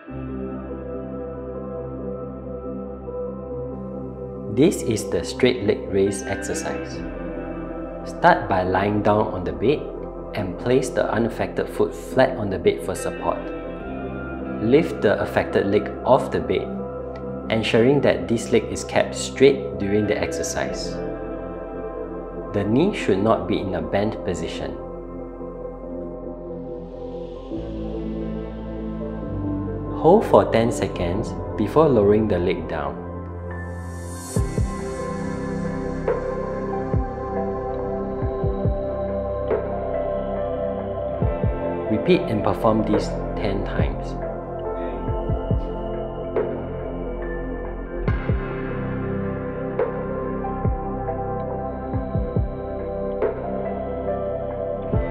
This is the straight leg raise exercise. Start by lying down on the bed and place the unaffected foot flat on the bed for support. Lift the affected leg off the bed, ensuring that this leg is kept straight during the exercise. The knee should not be in a bent position. Hold for 10 seconds before lowering the leg down. Repeat and perform this 10 times.